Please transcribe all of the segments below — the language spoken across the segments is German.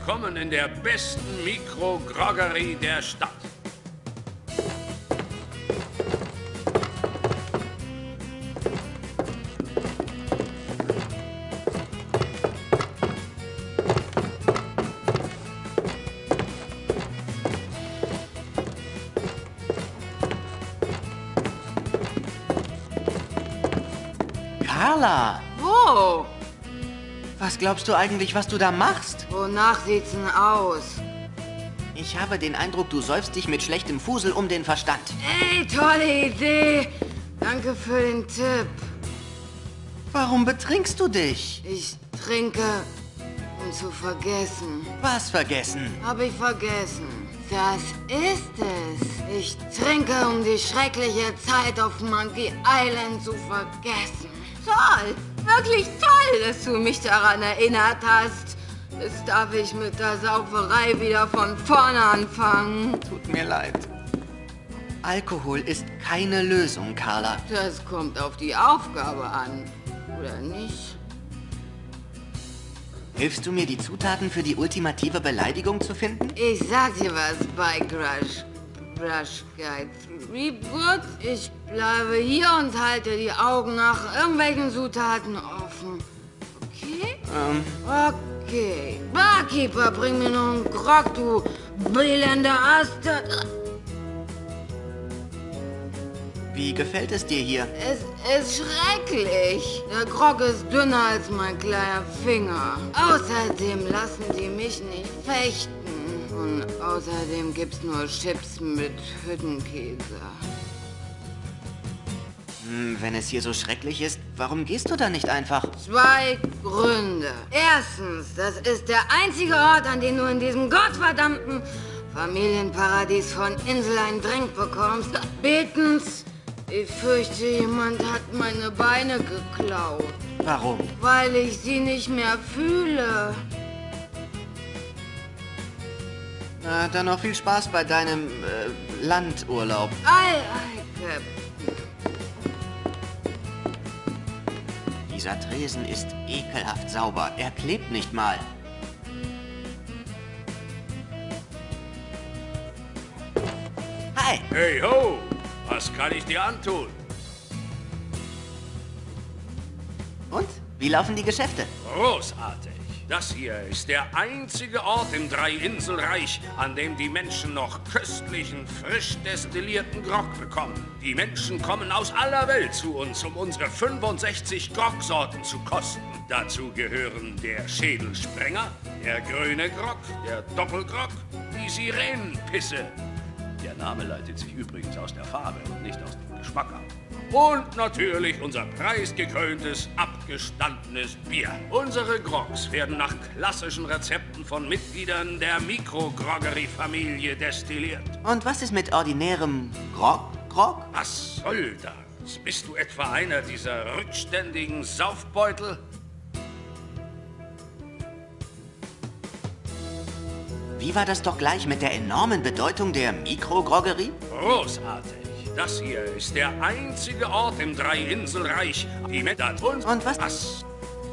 willkommen in der besten Mikro-Groggerie der Stadt. Carla! Wo? Was glaubst du eigentlich, was du da machst? Wonach sieht's denn aus? Ich habe den Eindruck, du säufst dich mit schlechtem Fusel um den Verstand. Ey, tolle Idee. Danke für den Tipp. Warum betrinkst du dich? Ich trinke, um zu vergessen. Was vergessen? Hab ich vergessen. Das ist es. Ich trinke, um die schreckliche Zeit auf Monkey Island zu vergessen. Toll. Wirklich toll, dass du mich daran erinnert hast. Jetzt darf ich mit der Sauferei wieder von vorne anfangen. Tut mir leid. Alkohol ist keine Lösung, Carla. Das kommt auf die Aufgabe an, oder nicht? Hilfst du mir, die Zutaten für die ultimative Beleidigung zu finden? Ich sag dir was, Bike Rush Guide. Threepwood. Ich bleibe hier und halte die Augen nach irgendwelchen Zutaten offen. Okay? Okay. Barkeeper, bring mir noch einen Grog, du elender Ast. Wie gefällt es dir hier? Es ist schrecklich. Der Grog ist dünner als mein kleiner Finger. Außerdem lassen die mich nicht fechten. Und außerdem gibt's nur Chips mit Hüttenkäse. Wenn es hier so schrecklich ist, warum gehst du da nicht einfach? 2 Gründe. Erstens, das ist der einzige Ort, an dem du in diesem gottverdammten Familienparadies von Insel einen Drink bekommst. Zweitens, ich fürchte, jemand hat meine Beine geklaut. Warum? Weil ich sie nicht mehr fühle. Na, dann noch viel Spaß bei deinem Landurlaub. Ei, Captain. Dieser Tresen ist ekelhaft sauber. Er klebt nicht mal. Hi! Hey ho, was kann ich dir antun? Und? Wie laufen die Geschäfte? Großartig. Das hier ist der einzige Ort im Dreiinselreich, an dem die Menschen noch köstlichen, frisch destillierten Grog bekommen. Die Menschen kommen aus aller Welt zu uns, um unsere 65 Grogsorten zu kosten. Dazu gehören der Schädelsprenger, der grüne Grog, der Doppelgrog, die Sirenenpisse. Der Name leitet sich übrigens aus der Farbe und nicht aus dem Geschmack ab. Und natürlich unser preisgekröntes, abgestandenes Bier. Unsere Grogs werden nach klassischen Rezepten von Mitgliedern der Mikro-Groggerie-Familie destilliert. Und was ist mit ordinärem Grog? Was soll das? Bist du etwa einer dieser rückständigen Saufbeutel? Wie war das doch gleich mit der enormen Bedeutung der Mikrogroggerie? Großartig. Das hier ist der einzige Ort im Dreiinselreich, die mit uns... Und was?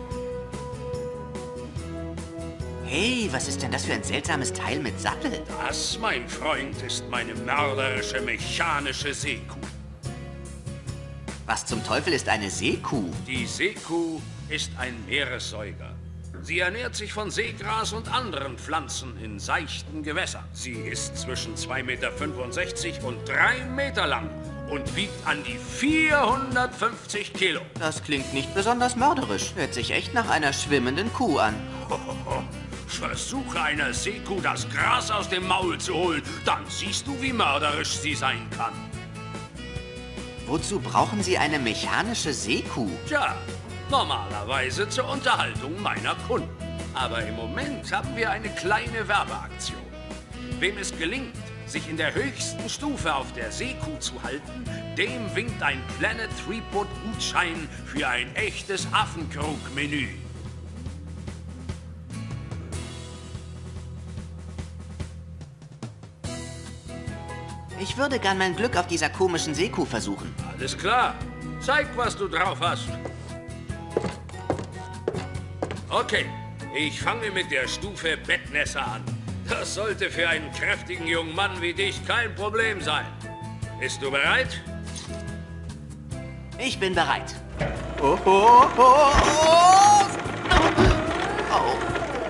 Hey, was ist denn das für ein seltsames Teil mit Sattel? Das, mein Freund, ist meine mörderische mechanische Seekuh. Was zum Teufel ist eine Seekuh? Die Seekuh ist ein Meeressäuger. Sie ernährt sich von Seegras und anderen Pflanzen in seichten Gewässern. Sie ist zwischen 2,65 Meter und 3 Meter lang und wiegt an die 450 Kilo. Das klingt nicht besonders mörderisch. Hört sich echt nach einer schwimmenden Kuh an. Versuche einer Seekuh das Gras aus dem Maul zu holen, dann siehst du, wie mörderisch sie sein kann. Wozu brauchen Sie eine mechanische Seekuh? Tja, normalerweise zur Unterhaltung meiner Kunden. Aber im Moment haben wir eine kleine Werbeaktion. Wem es gelingt, sich in der höchsten Stufe auf der Seekuh zu halten, dem winkt ein Planet Threepwood-Gutschein für ein echtes Affenkrug-Menü. Ich würde gern mein Glück auf dieser komischen Seekuh versuchen. Alles klar. Zeig, was du drauf hast. Okay, Ich fange mit der Stufe Bettnässer an. Das sollte für einen kräftigen jungen Mann wie dich kein Problem sein. Bist du bereit? Ich bin bereit. Oh, oh, oh, oh. Oh.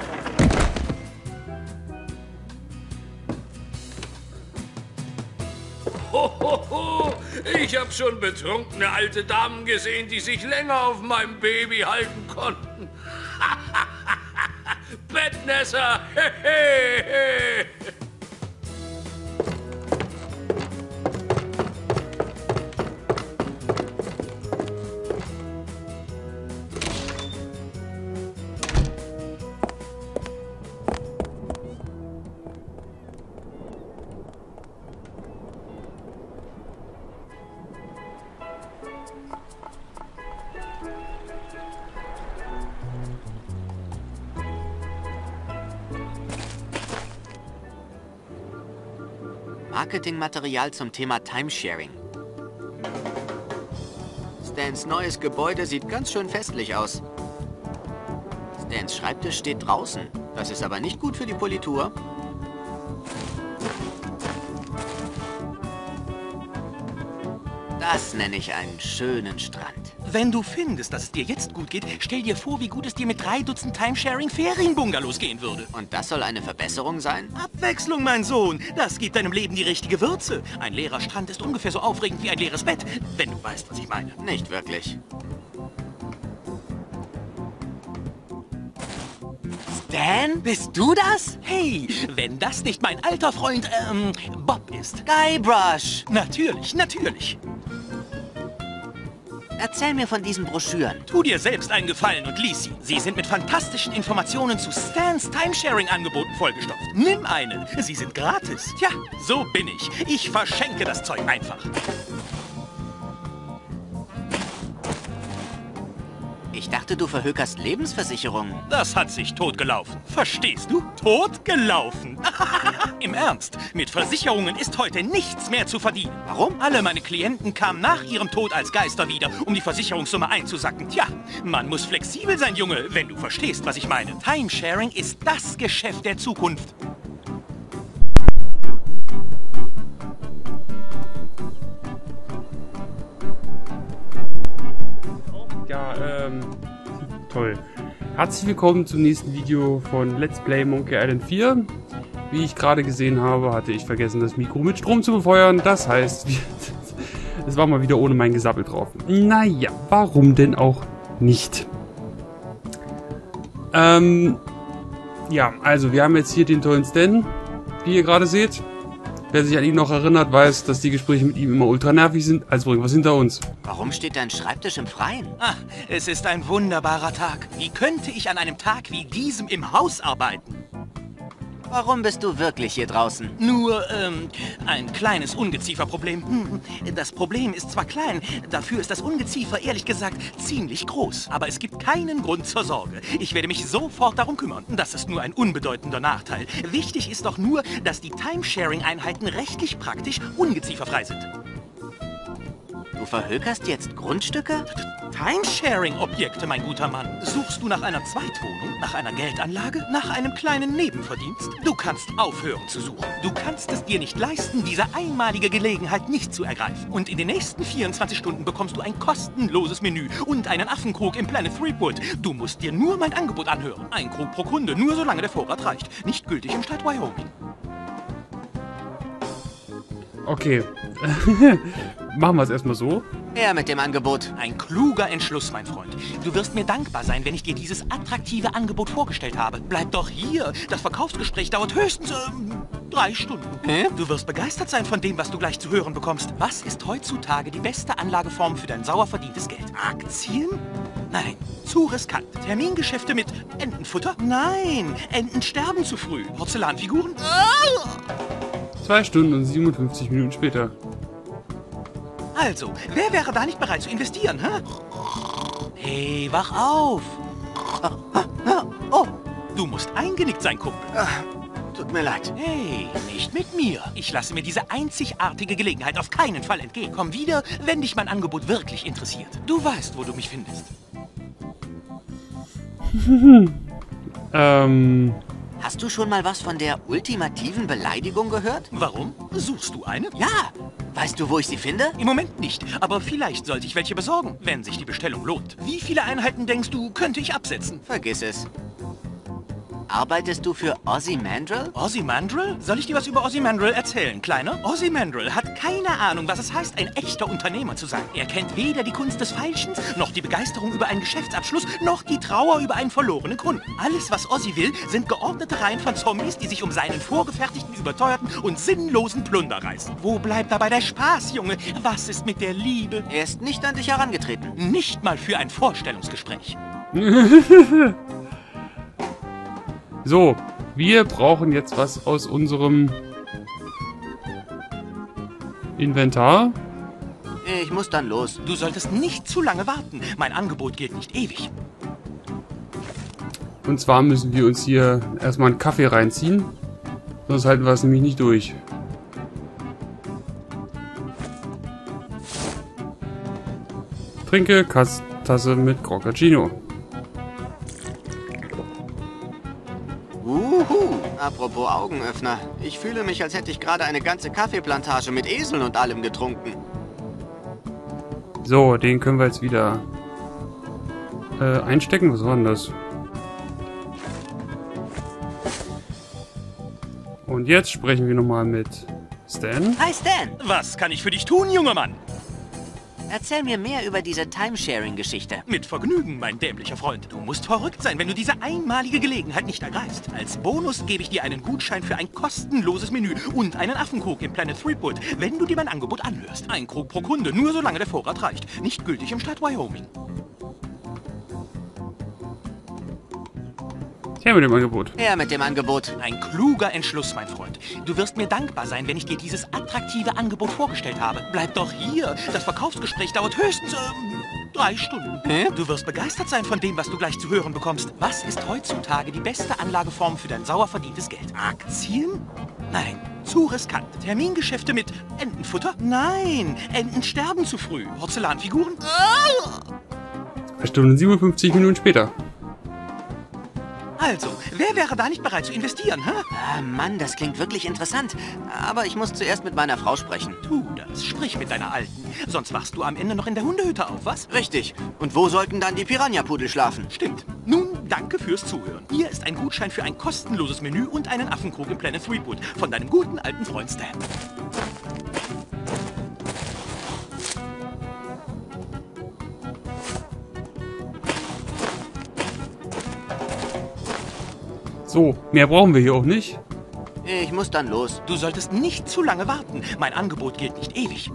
Hohoho, ich habe schon betrunkene alte Damen gesehen, die sich länger auf meinem Baby halten konnten. Bettnässer! Marketingmaterial zum Thema Timesharing. Stans neues Gebäude sieht ganz schön festlich aus. Stans Schreibtisch steht draußen. Das ist aber nicht gut für die Politur. Das nenne ich einen schönen Strand. Wenn du findest, dass es dir jetzt gut geht, stell dir vor, wie gut es dir mit 3 Dutzend Timesharing-Ferien-Bungalows gehen würde. Und das soll eine Verbesserung sein? Abwechslung, mein Sohn. Das gibt deinem Leben die richtige Würze. Ein leerer Strand ist ungefähr so aufregend wie ein leeres Bett, wenn du weißt, was ich meine. Nicht wirklich. Stan, bist du das? Hey, wenn das nicht mein alter Freund, Bob ist. Guybrush! Natürlich, natürlich. Erzähl mir von diesen Broschüren. Tu dir selbst einen Gefallen und lies sie. Sie sind mit fantastischen Informationen zu Stans Timesharing-Angeboten vollgestopft. Nimm eine. Sie sind gratis. Tja, so bin ich. Ich verschenke das Zeug einfach. Ich dachte, du verhökerst Lebensversicherungen. Das hat sich totgelaufen. Verstehst du? Totgelaufen. Im Ernst, mit Versicherungen ist heute nichts mehr zu verdienen. Warum? Alle meine Klienten kamen nach ihrem Tod als Geister wieder, um die Versicherungssumme einzusacken. Tja, man muss flexibel sein, Junge, wenn du verstehst, was ich meine. Timesharing ist das Geschäft der Zukunft. Ja, toll. Herzlich willkommen zum nächsten Video von Let's Play Monkey Island 4. Wie ich gerade gesehen habe, hatte ich vergessen, das Mikro mit Strom zu befeuern. Das heißt, es war mal wieder ohne mein Gesabbel drauf. Naja, warum denn auch nicht? Ja, also wir haben jetzt hier den tollen Stan, wie ihr gerade seht. Wer sich an ihn noch erinnert, weiß, dass die Gespräche mit ihm immer ultra nervig sind. Also bringen wir es hinter uns. Warum steht dein Schreibtisch im Freien? Ah, es ist ein wunderbarer Tag. Wie könnte ich an einem Tag wie diesem im Haus arbeiten? Warum bist du wirklich hier draußen? Nur, ein kleines Ungezieferproblem. Das Problem ist zwar klein, dafür ist das Ungeziefer ehrlich gesagt ziemlich groß. Aber es gibt keinen Grund zur Sorge. Ich werde mich sofort darum kümmern. Das ist nur ein unbedeutender Nachteil. Wichtig ist doch nur, dass die Timesharing-Einheiten rechtlich praktisch ungezieferfrei sind. Du verhökerst jetzt Grundstücke? Timesharing-Objekte, mein guter Mann. Suchst du nach einer Zweitwohnung, nach einer Geldanlage, nach einem kleinen Nebenverdienst? Du kannst aufhören zu suchen. Du kannst es dir nicht leisten, diese einmalige Gelegenheit nicht zu ergreifen. Und in den nächsten 24 Stunden bekommst du ein kostenloses Menü und einen Affenkrug im Planet Threepwood. Du musst dir nur mein Angebot anhören. Ein Krug pro Kunde, nur solange der Vorrat reicht. Nicht gültig im Staat Wyoming. Okay. Machen wir es erstmal so. Her mit dem Angebot. Ein kluger Entschluss, mein Freund. Du wirst mir dankbar sein, wenn ich dir dieses attraktive Angebot vorgestellt habe. Bleib doch hier. Das Verkaufsgespräch dauert höchstens 3 Stunden. Hä? Du wirst begeistert sein von dem, was du gleich zu hören bekommst. Was ist heutzutage die beste Anlageform für dein sauer verdientes Geld? Aktien? Nein, zu riskant. Termingeschäfte mit Entenfutter? Nein, Enten sterben zu früh. Porzellanfiguren? 2 Stunden und 57 Minuten später. Also, wer wäre da nicht bereit zu investieren, hä? Hey, wach auf! Oh, du musst eingenickt sein, Kumpel. Tut mir leid. Hey, nicht mit mir. Ich lasse mir diese einzigartige Gelegenheit auf keinen Fall entgehen. Komm wieder, wenn dich mein Angebot wirklich interessiert. Du weißt, wo du mich findest. Hast du schon mal was von der ultimativen Beleidigung gehört? Warum? Suchst du eine? Ja. Weißt du, wo ich sie finde? Im Moment nicht, aber vielleicht sollte ich welche besorgen, wenn sich die Bestellung lohnt. Wie viele Einheiten denkst du, könnte ich absetzen? Vergiss es. Arbeitest du für Ozymandial? Ozymandial? Soll ich dir was über Ozymandial erzählen, Kleiner? Ozymandial hat keine Ahnung, was es heißt, ein echter Unternehmer zu sein. Er kennt weder die Kunst des Feilschens, noch die Begeisterung über einen Geschäftsabschluss, noch die Trauer über einen verlorenen Kunden. Alles, was Ozzy will, sind geordnete Reihen von Zombies, die sich um seinen vorgefertigten, überteuerten und sinnlosen Plunder reißen. Wo bleibt dabei der Spaß, Junge? Was ist mit der Liebe? Er ist nicht an dich herangetreten. Nicht mal für ein Vorstellungsgespräch. So, wir brauchen jetzt was aus unserem Inventar. Ich muss dann los. Du solltest nicht zu lange warten. Mein Angebot gilt nicht ewig. Und zwar müssen wir uns hier erstmal einen Kaffee reinziehen. Sonst halten wir es nämlich nicht durch. Trinke Tasse mit Crocacino. Apropos Augenöffner. Ich fühle mich, als hätte ich gerade eine ganze Kaffeeplantage mit Eseln und allem getrunken. So, den können wir jetzt wieder einstecken. Was war denn das? Und jetzt sprechen wir nochmal mit Stan. Hi Stan! Was kann ich für dich tun, junger Mann? Erzähl mir mehr über diese Timesharing-Geschichte. Mit Vergnügen, mein dämlicher Freund. Du musst verrückt sein, wenn du diese einmalige Gelegenheit nicht ergreifst. Als Bonus gebe ich dir einen Gutschein für ein kostenloses Menü und einen Affenkrug im Planet Threepwood, wenn du dir mein Angebot anhörst. Ein Krug pro Kunde, nur solange der Vorrat reicht. Nicht gültig im Staat Wyoming. Her mit dem Angebot. Her mit dem Angebot. Ein kluger Entschluss, mein Freund. Du wirst mir dankbar sein, wenn ich dir dieses attraktive Angebot vorgestellt habe. Bleib doch hier. Das Verkaufsgespräch dauert höchstens 3 Stunden. Hä? Du wirst begeistert sein von dem, was du gleich zu hören bekommst. Was ist heutzutage die beste Anlageform für dein sauer verdientes Geld? Aktien? Nein, zu riskant. Termingeschäfte mit Entenfutter? Nein, Enten sterben zu früh. Porzellanfiguren? 2 Stunden und 57 Minuten später. Also, wer wäre da nicht bereit zu investieren, hä? Ah, Mann, das klingt wirklich interessant. Aber ich muss zuerst mit meiner Frau sprechen. Tu das, sprich mit deiner Alten. Sonst wachst du am Ende noch in der Hundehütte auf, was? Richtig. Und wo sollten dann die Piranha-Pudel schlafen? Stimmt. Nun, danke fürs Zuhören. Hier ist ein Gutschein für ein kostenloses Menü und einen Affenkrug im Planet Threepwood von deinem guten alten Freund Stan. So, mehr brauchen wir hier auch nicht. Ich muss dann los. Du solltest nicht zu lange warten. Mein Angebot gilt nicht ewig.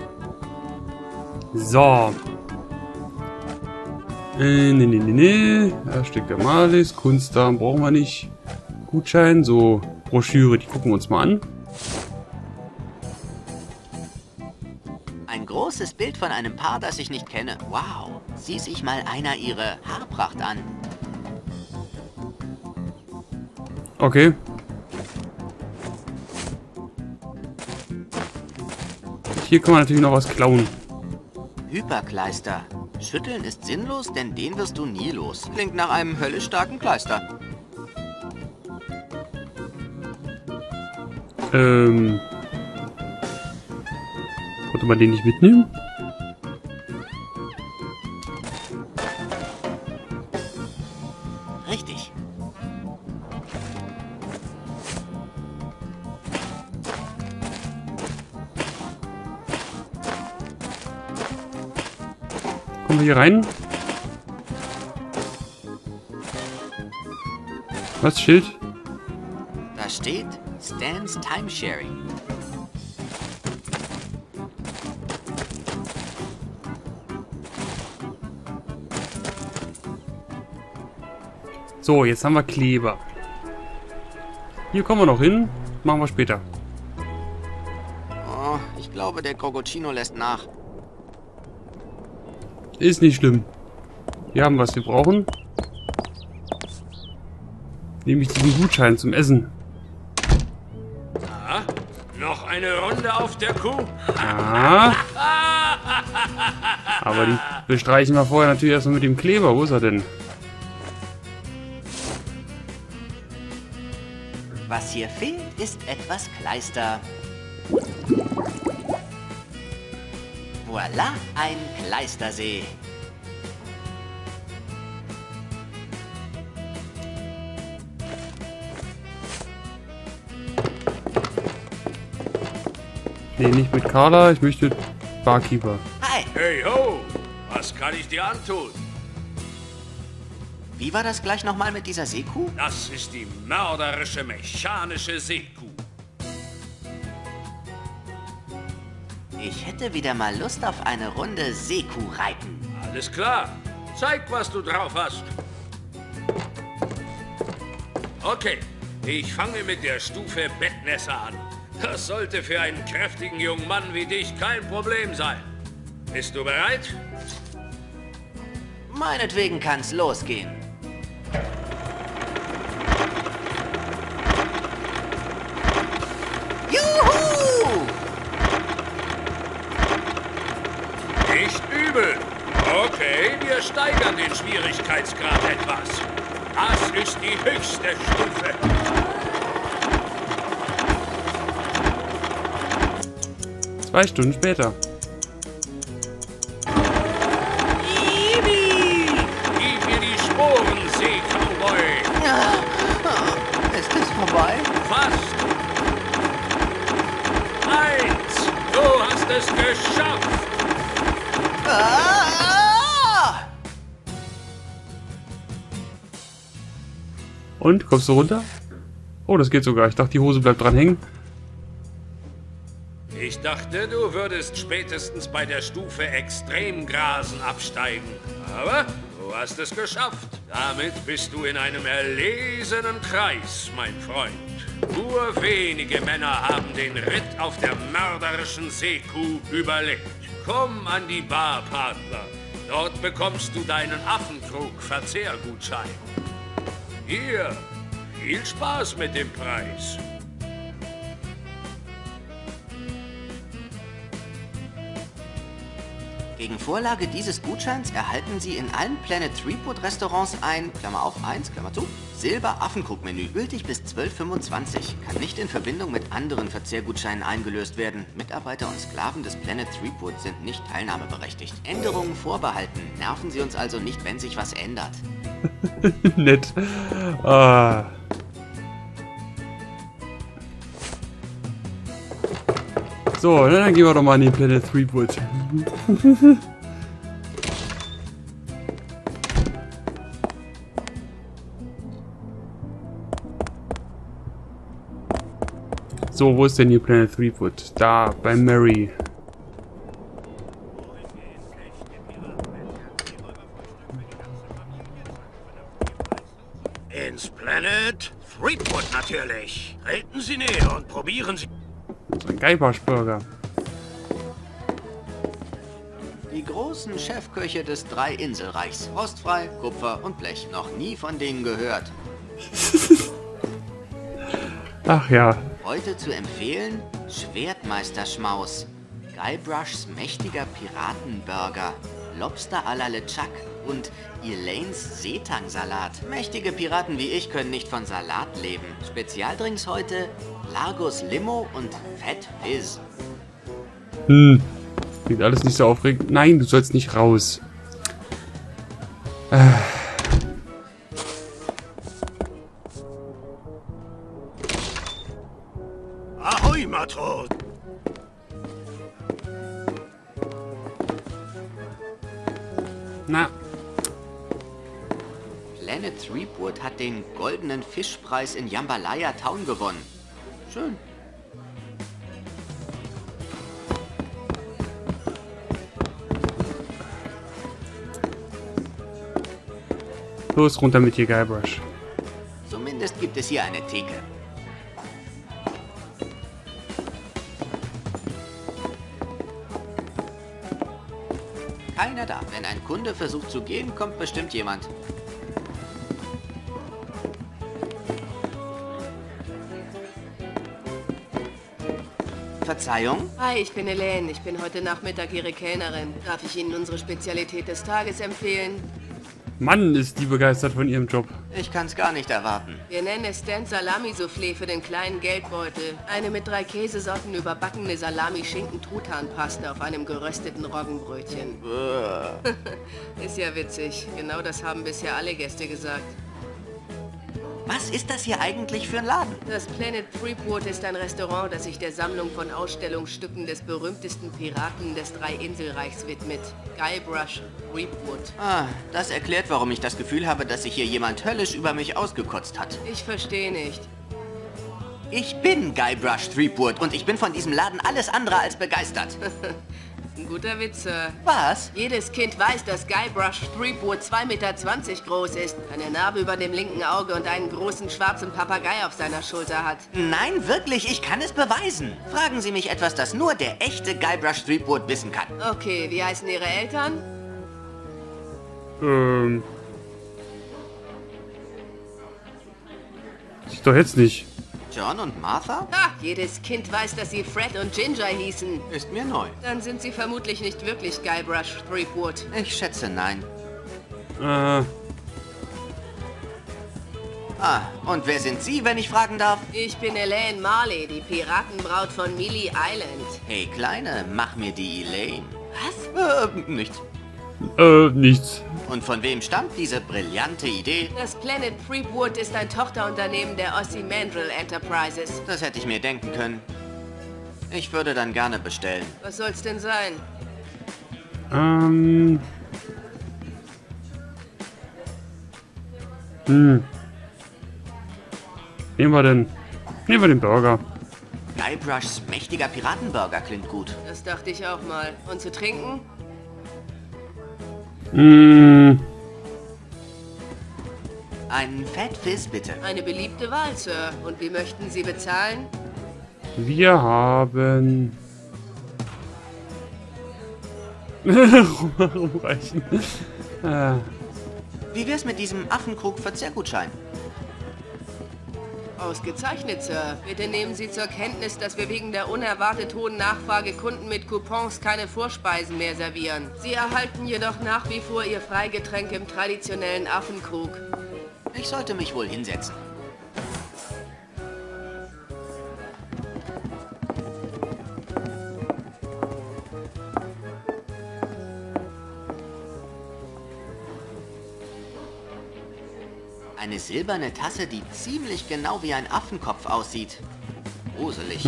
So. Nee. Da steckt der Malis. Kunstdarm brauchen wir nicht. Gutschein, so Broschüre, die gucken wir uns mal an. Ein großes Bild von einem Paar, das ich nicht kenne. Wow. Sieh sich mal einer ihre Haarpracht an. Okay. Hier kann man natürlich noch was klauen. Hyperkleister. Schütteln ist sinnlos, denn den wirst du nie los. Klingt nach einem höllisch starken Kleister. Konnte man den nicht mitnehmen? Richtig. Kommen wir hier rein? Was, Schild? Da steht Stan's Timesharing. So, jetzt haben wir Kleber. Hier kommen wir noch hin. Machen wir später. Oh, ich glaube, der Crococino lässt nach. Ist nicht schlimm. Wir haben, was wir brauchen. Nämlich diesen Gutschein zum Essen. Ah, noch eine Runde auf der Kuh? Ja. Aber die bestreichen wir vorher natürlich erstmal mit dem Kleber. Wo ist er denn? Was hier fehlt, ist etwas Kleister. Voila, ein Kleistersee. Nee, nicht mit Carla, ich möchte Barkeeper. Hi, Hey ho, was kann ich dir antun? wie war das gleich nochmal mit dieser Seekuh? Das ist die mörderische mechanische Seekuh. Ich hätte wieder mal Lust auf eine Runde Seekuh reiten. Alles klar. Zeig, was du drauf hast. Okay, ich fange mit der Stufe Bettnässer an. Das sollte für einen kräftigen jungen Mann wie dich kein Problem sein. Bist du bereit? Meinetwegen kann's losgehen. Juhu! Nicht übel. Okay, wir steigern den Schwierigkeitsgrad etwas. Das ist die höchste Stufe. Zwei Stunden später. Gib mir die Sporen, See-Cowboy. Ist es vorbei? Fast. 1. Du hast es geschafft. Ah! Und, kommst du runter? Oh, das geht sogar. Ich dachte, die Hose bleibt dran hängen. Ich dachte, du würdest spätestens bei der Stufe Extremgrasen absteigen. Aber du hast es geschafft. Damit bist du in einem erlesenen Kreis, mein Freund. Nur wenige Männer haben den Ritt auf der mörderischen Seekuh überlebt. Komm an die Bar, Partner. Dort bekommst du deinen Affenkrug-Verzehrgutschein. Hier, viel Spaß mit dem Preis. Gegen Vorlage dieses Gutscheins erhalten Sie in allen Planet Threepwood Restaurants ein, Klammer auf 1, Klammer zu, Silber-Affenkrug-Menü, gültig bis 12:25, kann nicht in Verbindung mit anderen Verzehrgutscheinen eingelöst werden. Mitarbeiter und Sklaven des Planet Threepwood sind nicht teilnahmeberechtigt. Änderungen vorbehalten. Nerven Sie uns also nicht, wenn sich was ändert. Nett. Ah. So, dann gehen wir doch mal in den Planet Threepwood. So, wo ist denn hier Planet Threepwood? Da, bei Mary. Ins Planet Threepwood natürlich. Treten Sie näher und probieren Sie... So ein Geiberschburger. Die großen Chefköche des Drei-Inselreichs. Rostfrei, Kupfer und Blech. Noch nie von denen gehört. Ach ja. Heute zu empfehlen, Schwertmeister-Schmaus, Guybrushs mächtiger Piratenburger, Lobster à la LeChuck und Elaines Seetangsalat. Mächtige Piraten wie ich können nicht von Salat leben. Spezialdrinks heute, Largus Limo und Fat Fizz. Klingt alles nicht so aufregend. Nein, du sollst nicht raus. Ahoi, Matros! Na, Planet Threepwood hat den goldenen Fischpreis in Jambalaya Town gewonnen. Schön. los runter mit dir, Guybrush. Zumindest gibt es hier eine Theke. Keiner da. Wenn ein Kunde versucht zu gehen, kommt bestimmt jemand. Verzeihung? Hi, ich bin Elaine. Ich bin heute Nachmittag Ihre Kellnerin. Darf ich Ihnen unsere Spezialität des Tages empfehlen? Mann, ist die begeistert von ihrem Job. Ich kann's gar nicht erwarten. Wir nennen es Stan Salami-Soufflé für den kleinen Geldbeutel. Eine mit 3 Käsesorten überbackene Salami-Schinken-Truthahn-Paste auf einem gerösteten Roggenbrötchen. Ist ja witzig. Genau das haben bisher alle Gäste gesagt. Was ist das hier eigentlich für ein Laden? Das Planet Threepwood ist ein Restaurant, das sich der Sammlung von Ausstellungsstücken des berühmtesten Piraten des Drei-Inselreichs widmet. Guybrush Threepwood. Ah, das erklärt, warum ich das Gefühl habe, dass sich hier jemand höllisch über mich ausgekotzt hat. Ich verstehe nicht. Ich bin Guybrush Threepwood und ich bin von diesem Laden alles andere als begeistert. Ein guter Witz, Sir. Was? Jedes Kind weiß, dass Guybrush Threepwood 2,20 Meter groß ist, eine Narbe über dem linken Auge und einen großen schwarzen Papagei auf seiner Schulter hat. Nein, wirklich, ich kann es beweisen. Fragen Sie mich etwas, das nur der echte Guybrush Threepwood wissen kann. Okay, wie heißen Ihre Eltern? Ich doch jetzt nicht. John und Martha? Ha, jedes Kind weiß, dass sie Fred und Ginger hießen. Ist mir neu. Dann sind sie vermutlich nicht wirklich Guybrush Threepwood. Ich schätze nein. Äh, Ah, und wer sind Sie, wenn ich fragen darf? Ich bin Elaine Marley, die Piratenbraut von Mealy Island. Hey, Kleine, mach mir die Elaine. Was? Nichts. nichts. Und von wem stammt diese brillante Idee? Das Planet Threepwood ist ein Tochterunternehmen der Ozymandial Enterprises. Das hätte ich mir denken können. Ich würde dann gerne bestellen. Was soll's denn sein? Nehmen wir den Burger. Guybrushs mächtiger Piratenburger klingt gut. Das dachte ich auch mal. Und zu trinken? Einen Fat Fizz, bitte. Eine beliebte Wahl, Sir. Und wie möchten Sie bezahlen? Wir haben... Rumreichen. Wie wär's mit diesem Affenkrug-Verzehrgutschein? Ausgezeichnet, Sir. Bitte nehmen Sie zur Kenntnis, dass wir wegen der unerwartet hohen Nachfrage Kunden mit Coupons keine Vorspeisen mehr servieren. Sie erhalten jedoch nach wie vor Ihr Freigetränk im traditionellen Affenkrug. Ich sollte mich wohl hinsetzen. Eine silberne Tasse, die ziemlich genau wie ein Affenkopf aussieht. Gruselig.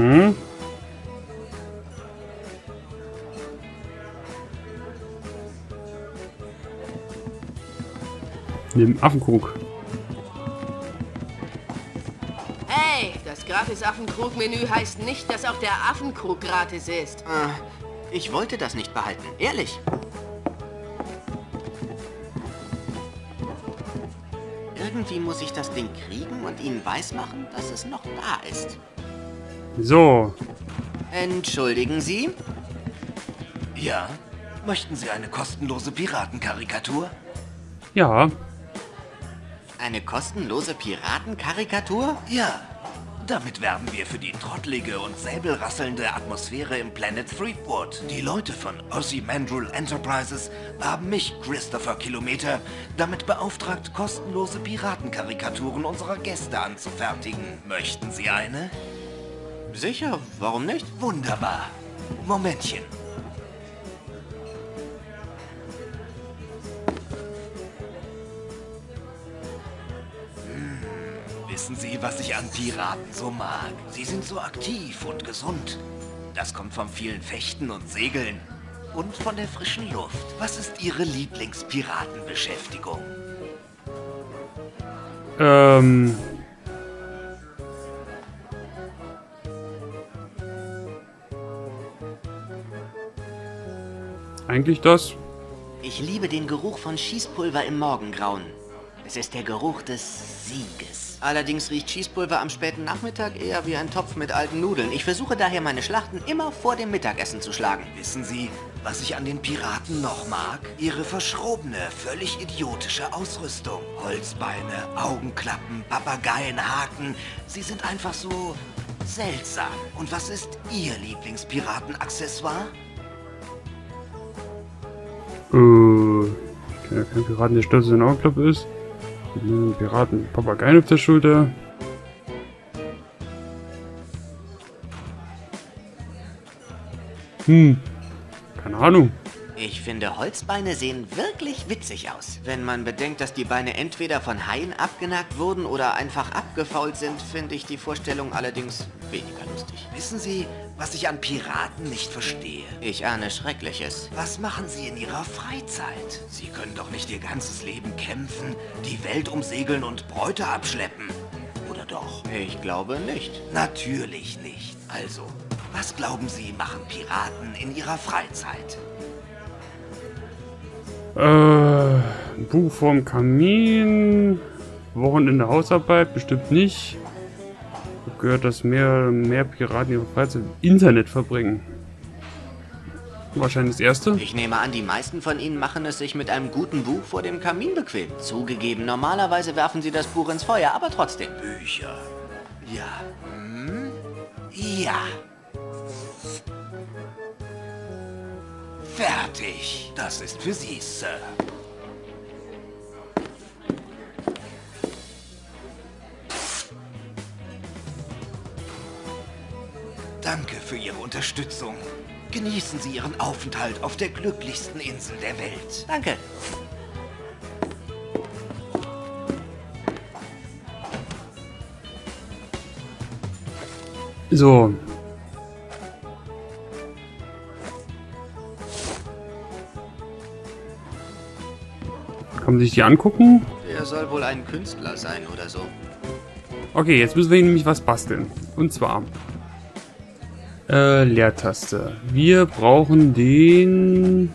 Den Affenkrug. Hey, das Gratis-Affenkrug-Menü heißt nicht, dass auch der Affenkrug gratis ist. Ich wollte das nicht behalten, ehrlich. Irgendwie muss ich das Ding kriegen und Ihnen weismachen, dass es noch da ist. So. Entschuldigen Sie? Ja? Möchten Sie eine kostenlose Piratenkarikatur? Ja. Eine kostenlose Piratenkarikatur? Ja. Damit werben wir für die trottelige und säbelrasselnde Atmosphäre im Planet Threepwood. Die Leute von Ozymandial Enterprises haben mich, Christopher Kilometer, damit beauftragt, kostenlose Piratenkarikaturen unserer Gäste anzufertigen. Möchten Sie eine? Sicher, warum nicht? Wunderbar. Momentchen. Wissen Sie, was ich an Piraten so mag? Sie sind so aktiv und gesund. Das kommt vom vielen Fechten und Segeln. Und von der frischen Luft. Was ist Ihre Lieblingspiratenbeschäftigung? Eigentlich das. Ich liebe den Geruch von Schießpulver im Morgengrauen. Es ist der Geruch des Sieges. Allerdings riecht Schießpulver am späten Nachmittag eher wie ein Topf mit alten Nudeln. Ich versuche daher, meine Schlachten immer vor dem Mittagessen zu schlagen. Wissen Sie, was ich an den Piraten noch mag? Ihre verschrobene, völlig idiotische Ausrüstung. Holzbeine, Augenklappen, Papageienhaken. Sie sind einfach so seltsam. Und was ist Ihr Lieblingspiratenaccessoire? Kein Piraten, der stolz auf seinen Augenkopf ist. Piraten, Papageien auf der Schulter. Keine Ahnung. Ich finde, Holzbeine sehen wirklich witzig aus. Wenn man bedenkt, dass die Beine entweder von Haien abgenagt wurden oder einfach abgefault sind, finde ich die Vorstellung allerdings weniger lustig. Wissen Sie, was ich an Piraten nicht verstehe? Ich ahne Schreckliches. Was machen Sie in Ihrer Freizeit? Sie können doch nicht Ihr ganzes Leben kämpfen, die Welt umsegeln und Beute abschleppen. Oder doch? Ich glaube nicht. Natürlich nicht. Also, was glauben Sie, machen Piraten in ihrer Freizeit? Buch vorm Kamin. Wochenende Hausarbeit, bestimmt nicht. Ich habe gehört, dass mehr Piraten ihre Freizeit im Internet verbringen. Wahrscheinlich das erste. Ich nehme an, die meisten von Ihnen machen es sich mit einem guten Buch vor dem Kamin bequem. Zugegeben, normalerweise werfen Sie das Buch ins Feuer, aber trotzdem. Bücher. Ja. Ja. Fertig. Das ist für Sie, Sir. Danke für Ihre Unterstützung. Genießen Sie Ihren Aufenthalt auf der glücklichsten Insel der Welt. Danke. So. Kann man sich die angucken? Er soll wohl ein Künstler sein oder so. Okay, jetzt müssen wir nämlich was basteln. Und zwar Leertaste. Wir brauchen den...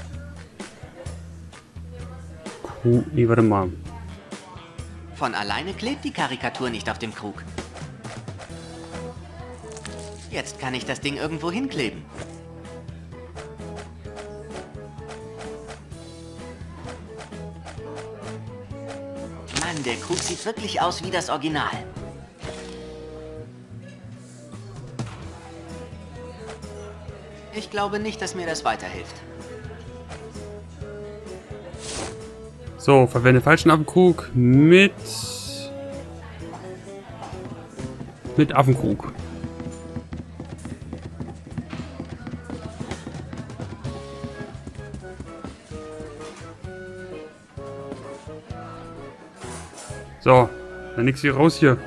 Nee, warte mal. Von alleine klebt die Karikatur nicht auf dem Krug. Jetzt kann ich das Ding irgendwo hinkleben. Mann, der Krug sieht wirklich aus wie das Original. Ich glaube nicht, dass mir das weiterhilft. So, verwende falschen Affenkrug mit Affenkrug. So, dann nix hier raus hier.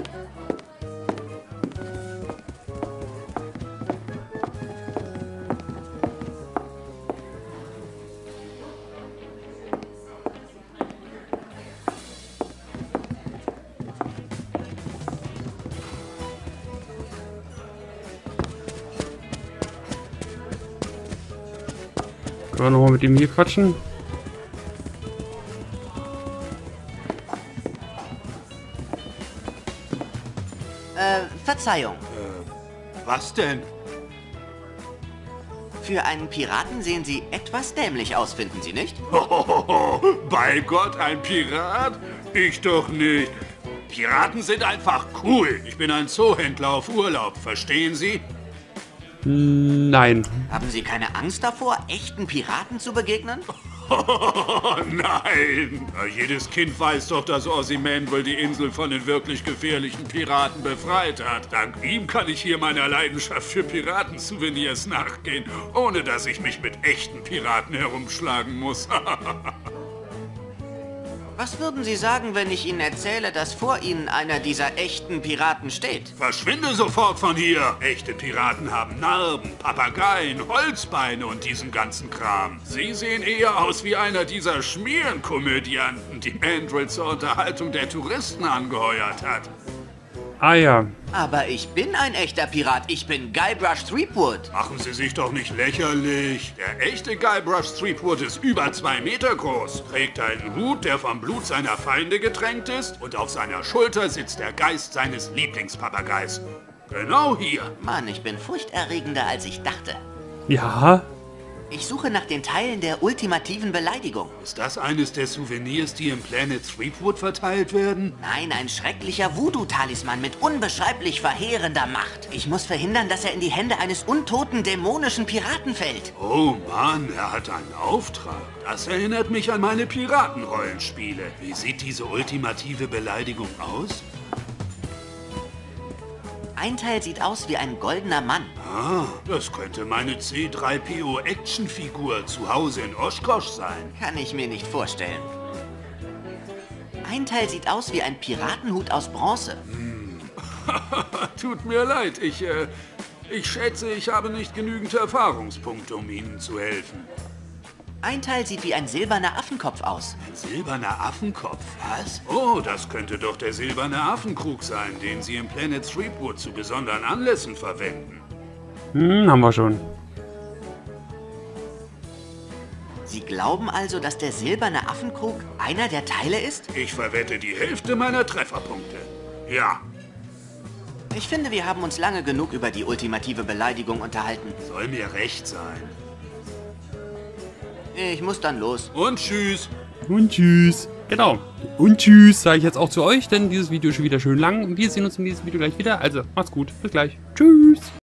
Können wir nochmal mit ihm hier quatschen? Verzeihung. Was denn? Für einen Piraten sehen Sie etwas dämlich aus, finden Sie nicht? Bei Gott, ein Pirat? Ich doch nicht. Piraten sind einfach cool. Ich bin ein Zoohändler auf Urlaub, verstehen Sie? Nein. Haben Sie keine Angst davor, echten Piraten zu begegnen? Oh, nein! Jedes Kind weiß doch, dass Ozymandias die Insel von den wirklich gefährlichen Piraten befreit hat. Dank ihm kann ich hier meiner Leidenschaft für Piratensouvenirs nachgehen, ohne dass ich mich mit echten Piraten herumschlagen muss. Was würden Sie sagen, wenn ich Ihnen erzähle, dass vor Ihnen einer dieser echten Piraten steht? Verschwinde sofort von hier! Echte Piraten haben Narben, Papageien, Holzbeine und diesen ganzen Kram. Sie sehen eher aus wie einer dieser Schmierenkomödianten, die Mandrill zur Unterhaltung der Touristen angeheuert hat. Ah ja. Aber ich bin ein echter Pirat. Ich bin Guybrush Threepwood. Machen Sie sich doch nicht lächerlich. Der echte Guybrush Threepwood ist über 2 Meter groß, trägt einen Hut, der vom Blut seiner Feinde getränkt ist, und auf seiner Schulter sitzt der Geist seines Lieblingspapageis. Genau hier. Mann, ich bin furchterregender, als ich dachte. Ja. Ich suche nach den Teilen der ultimativen Beleidigung. Ist das eines der Souvenirs, die im Planet Threepwood verteilt werden? Nein, ein schrecklicher Voodoo-Talisman mit unbeschreiblich verheerender Macht. Ich muss verhindern, dass er in die Hände eines untoten, dämonischen Piraten fällt. Oh Mann, er hat einen Auftrag. Das erinnert mich an meine Piratenrollenspiele. Wie sieht diese ultimative Beleidigung aus? Ein Teil sieht aus wie ein goldener Mann. Ah, das könnte meine C3PO-Actionfigur zu Hause in Oshkosh sein. Kann ich mir nicht vorstellen. Ein Teil sieht aus wie ein Piratenhut aus Bronze. Tut mir leid, ich schätze, ich habe nicht genügend Erfahrungspunkte, um Ihnen zu helfen. Ein Teil sieht wie ein silberner Affenkopf aus. Ein silberner Affenkopf? Was? Oh, das könnte doch der silberne Affenkrug sein, den Sie im Planet Threepwood zu besonderen Anlässen verwenden. Haben wir schon. Sie glauben also, dass der silberne Affenkrug einer der Teile ist? Ich verwette die Hälfte meiner Trefferpunkte. Ja. Ich finde, wir haben uns lange genug über die ultimative Beleidigung unterhalten. Soll mir recht sein. Ich muss dann los. Und tschüss. Und tschüss. Genau. Und tschüss sage ich jetzt auch zu euch, denn dieses Video ist schon wieder schön lang. Wir sehen uns in diesem Video gleich wieder. Also, macht's gut. Bis gleich. Tschüss.